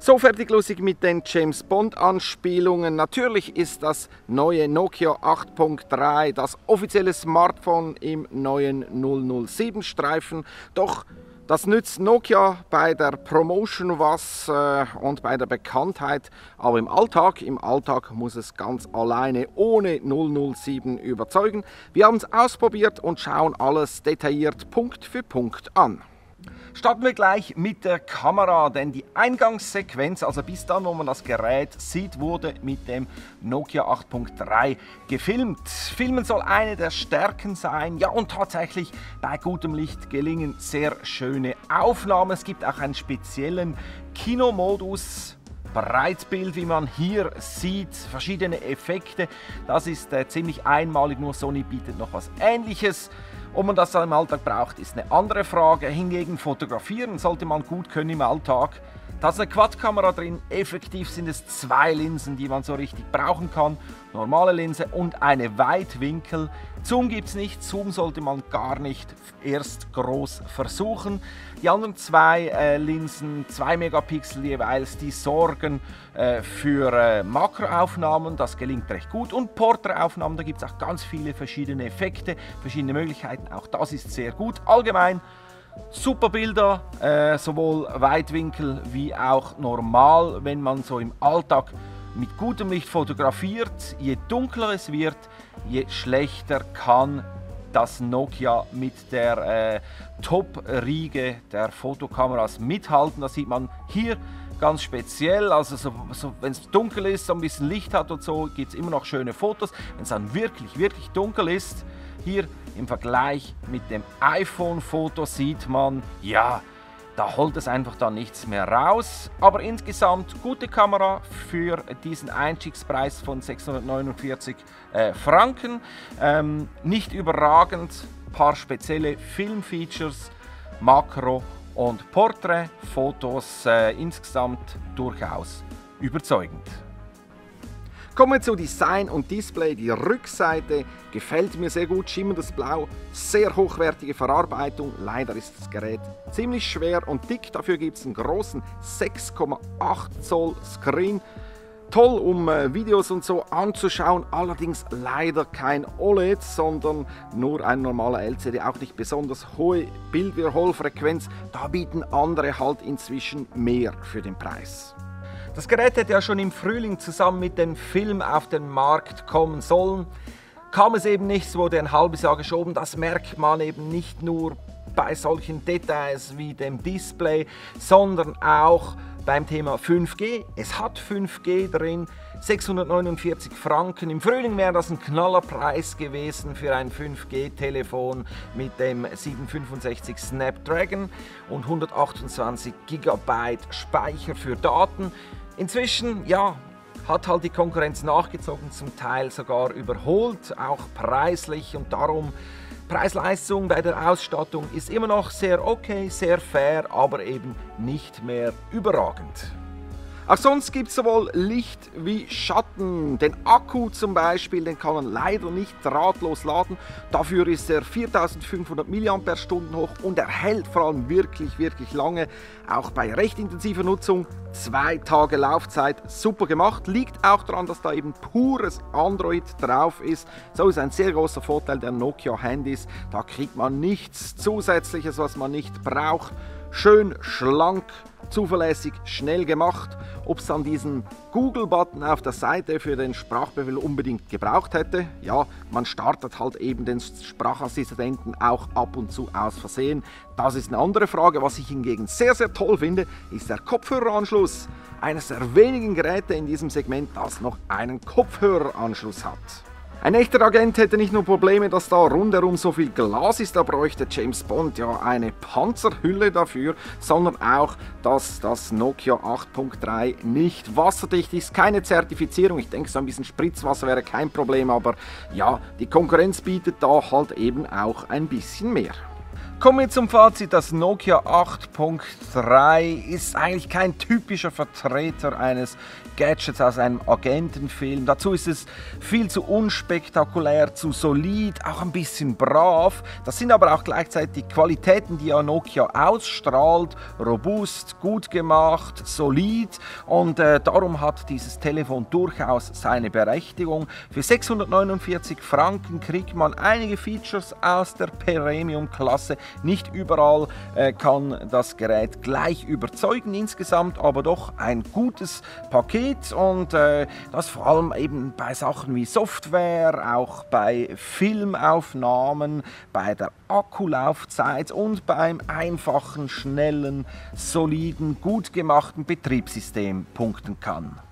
So, fertig lustig mit den James Bond Anspielungen. Natürlich ist das neue Nokia 8.3 das offizielle Smartphone im neuen 007 Streifen. Doch das nützt Nokia bei der Promotion was und bei der Bekanntheit, aber im Alltag muss es ganz alleine ohne 007 überzeugen. Wir haben es ausprobiert und schauen alles detailliert Punkt für Punkt an. Starten wir gleich mit der Kamera, denn die Eingangssequenz, also bis dann, wo man das Gerät sieht, wurde mit dem Nokia 8.3 gefilmt. Filmen soll eine der Stärken sein, ja, und tatsächlich bei gutem Licht gelingen sehr schöne Aufnahmen. Es gibt auch einen speziellen Kinomodus. Breitbild, wie man hier sieht, verschiedene Effekte. Das ist ziemlich einmalig, nur Sony bietet noch was Ähnliches. Ob man das im Alltag braucht, ist eine andere Frage. Hingegen fotografieren sollte man gut können im Alltag. Da ist eine Quad-Kamera drin, effektiv sind es 2 Linsen, die man so richtig brauchen kann. Normale Linse und eine Weitwinkel. Zoom gibt es nicht, Zoom sollte man gar nicht erst groß versuchen. Die anderen 2 Linsen, 2 Megapixel jeweils, die sorgen für Makroaufnahmen, das gelingt recht gut. Und Porträtaufnahmen, da gibt es auch ganz viele verschiedene Effekte, verschiedene Möglichkeiten, auch das ist sehr gut. Allgemein super Bilder, sowohl Weitwinkel wie auch normal, wenn man so im Alltag mit gutem Licht fotografiert. Je dunkler es wird, je schlechter kann das Nokia mit der Top-Riege der Fotokameras mithalten. Das sieht man hier ganz speziell, also wenn es dunkel ist, so ein bisschen Licht hat und so, gibt es immer noch schöne Fotos. Wenn es dann wirklich dunkel ist, hier im Vergleich mit dem iPhone-Foto sieht man, ja, da holt es einfach dann nichts mehr raus. Aber insgesamt gute Kamera für diesen Einstiegspreis von 649 Franken. Nicht überragend, paar spezielle Filmfeatures, Makro- und Porträtfotos, insgesamt durchaus überzeugend. Kommen wir zu Design und Display. Die Rückseite gefällt mir sehr gut, schimmerndes Blau, sehr hochwertige Verarbeitung. Leider ist das Gerät ziemlich schwer und dick, dafür gibt es einen großen 6,8 Zoll Screen. Toll, um Videos und so anzuschauen, allerdings leider kein OLED, sondern nur ein normaler LCD, auch nicht besonders hohe Bildwiederholfrequenz. Da bieten andere halt inzwischen mehr für den Preis. Das Gerät hätte ja schon im Frühling zusammen mit dem Film auf den Markt kommen sollen. Kam es eben nicht, es wurde ein halbes Jahr geschoben. Das merkt man eben nicht nur bei solchen Details wie dem Display, sondern auch beim Thema 5G. Es hat 5G drin, 649 Franken. Im Frühling wäre das ein Knallerpreis gewesen für ein 5G-Telefon mit dem 765 Snapdragon und 128 GB Speicher für Daten. Inzwischen, ja, hat halt die Konkurrenz nachgezogen, zum Teil sogar überholt, auch preislich, und darum Preis-Leistung bei der Ausstattung ist immer noch sehr okay, sehr fair, aber eben nicht mehr überragend. Auch sonst gibt es sowohl Licht wie Schatten. Den Akku zum Beispiel, den kann man leider nicht drahtlos laden. Dafür ist er 4500 mAh hoch und er hält vor allem wirklich lange. Auch bei recht intensiver Nutzung 2 Tage Laufzeit, super gemacht. Liegt auch daran, dass da eben pures Android drauf ist. So ist ein sehr großer Vorteil der Nokia-Handys. Da kriegt man nichts Zusätzliches, was man nicht braucht. Schön, schlank, zuverlässig, schnell gemacht. Ob es dann diesen Google-Button auf der Seite für den Sprachbefehl unbedingt gebraucht hätte? Ja, man startet halt eben den Sprachassistenten auch ab und zu aus Versehen. Das ist eine andere Frage. Was ich hingegen sehr toll finde, ist der Kopfhöreranschluss. Eines der wenigen Geräte in diesem Segment, das noch einen Kopfhöreranschluss hat. Ein echter Agent hätte nicht nur Probleme, dass da rundherum so viel Glas ist, da bräuchte James Bond ja eine Panzerhülle dafür, sondern auch, dass das Nokia 8.3 nicht wasserdicht ist, keine Zertifizierung. Ich denke, so ein bisschen Spritzwasser wäre kein Problem, aber ja, die Konkurrenz bietet da halt eben auch ein bisschen mehr. Kommen wir zum Fazit. Das Nokia 8.3 ist eigentlich kein typischer Vertreter eines Gadgets aus einem Agentenfilm. Dazu ist es viel zu unspektakulär, zu solid, auch ein bisschen brav. Das sind aber auch gleichzeitig die Qualitäten, die ja Nokia ausstrahlt. Robust, gut gemacht, solid, und darum hat dieses Telefon durchaus seine Berechtigung. Für 649 Franken kriegt man einige Features aus der Premium-Klasse. Nicht überall kann das Gerät gleich überzeugen insgesamt, aber doch ein gutes Paket, und das vor allem eben bei Sachen wie Software, auch bei Filmaufnahmen, bei der Akkulaufzeit und beim einfachen, schnellen, soliden, gut gemachten Betriebssystem punkten kann.